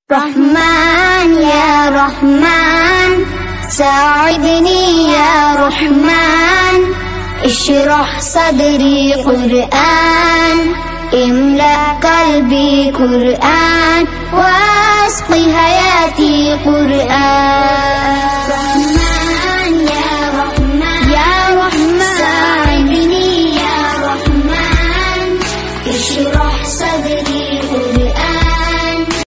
رحمن يا رحمن ساعدني يا رحمن، اشرح صدري قرآن، املأ قلبي قرآن، واسق حياتي قرآن.